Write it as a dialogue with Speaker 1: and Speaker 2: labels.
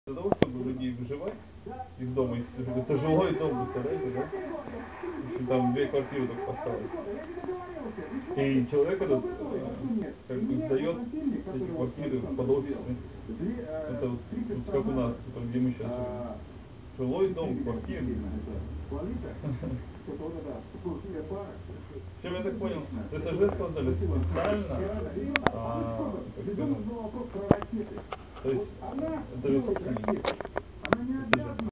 Speaker 1: Для того, чтобы людей выживать, их дома, это жилой дом, представляете, да? В общем, там 2 квартиры только поставили. И человек этот, как бы сдает эти квартиры под офисы. Это вот как у нас, где мы сейчас живем. Жилой дом, квартиры. Чем я так понял, СЖ создали специально, как сказать, то есть это же собственники.